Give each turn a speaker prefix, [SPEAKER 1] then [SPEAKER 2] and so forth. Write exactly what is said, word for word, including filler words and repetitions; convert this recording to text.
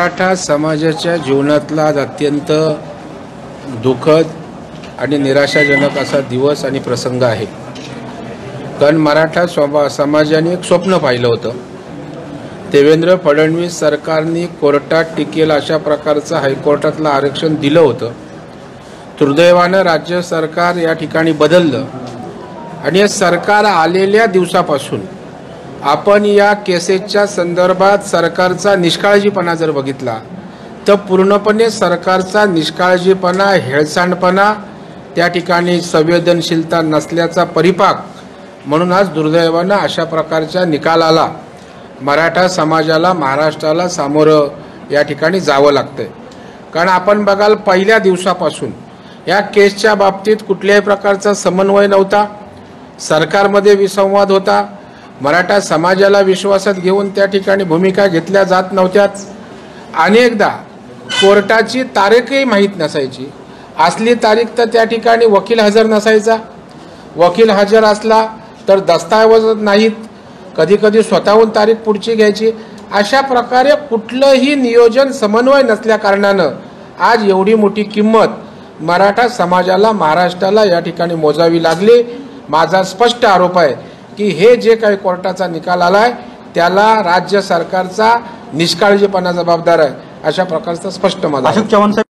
[SPEAKER 1] मराठा समाजाच्या जीवनातला अत्यंत दुःखद आणि निराशाजनक असा दिवस आणि प्रसंग आहे। कारण मराठा समाजाने एक स्वप्न पाहिलं होतं। देवेंद्र फडणवीस सरकारने कोर्टात टिकेल अशा प्रकारचं हायकोर्टातलं आरक्षण दिलं होतं। दुर्दैवानं राज्य सरकार या ठिकाणी बदललं आणि सरकार आलेल्या दिवसापासून आपण या केसेसच्या संदर्भात सरकारचा निष्काळजीपणा जर बघितला तर पूर्णपणे सरकारचा निष्काळजीपणा, हेळसांडपणा, त्या ठिकाणी संवेदनशीलता नसल्याचा परिपाक म्हणून आज दुर्दैवानं अशा प्रकारच्या निकालाला मराठा समाजाला, महाराष्ट्राला सामोरं या ठिकाणी जावं लागतंय। कारण आपण बघाल पहिल्या दिवसापासून या केसच्या बाबतीत कुठल्याही प्रकारचा समन्वय नव्हता, सरकारमध्ये विसंवाद होता, मराठा समाजाला विश्वासात घेऊन त्या ठिकाणी भूमिका घेतल्या जात नव्हत्याच। अनेकदा कोर्टाची तारीखही माहीत नसायची, असली तारीख तर त्या ठिकाणी वकील हजर नसायचा, वकील हजर असला तर दस्तऐवज नाहीत, कधी कधी स्वतःहून तारीख पुढची घ्यायची। अशा प्रकारे कुठलंही नियोजन, समन्वय नसल्या कारणानं आज एवढी मोठी किंमत मराठा समाजाला, महाराष्ट्राला या ठिकाणी मोजावी लागली। माझा स्पष्ट आरोप आहे की हे जे काही कोर्टाचा निकाल आलाय त्याला राज्य सरकारचा निष्काळजीपणा जबाबदार आहे, अशा प्रकारचा स्पष्ट माझा।
[SPEAKER 2] अशोक चव्हाण साहेब